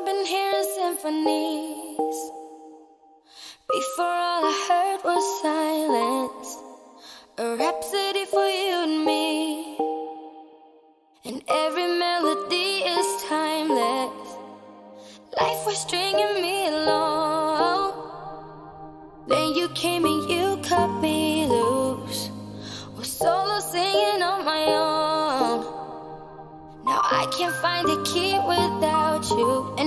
been hearing symphonies. Before all I heard was silence, a rhapsody for you and me. And every melody is timeless. Life was stringing me along. Then you came and you cut me loose. Was solo singing on my own. Now I can't find a key without you.